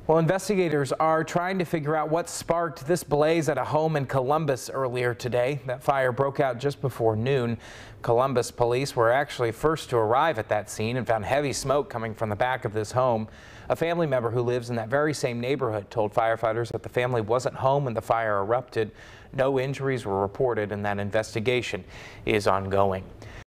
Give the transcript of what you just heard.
Well, investigators are trying to figure out what sparked this blaze at a home in Columbus earlier today. That fire broke out just before noon. Columbus police were actually first to arrive at that scene and found heavy smoke coming from the back of this home. A family member who lives in that very same neighborhood told firefighters that the family wasn't home when the fire erupted. No injuries were reported and that investigation is ongoing.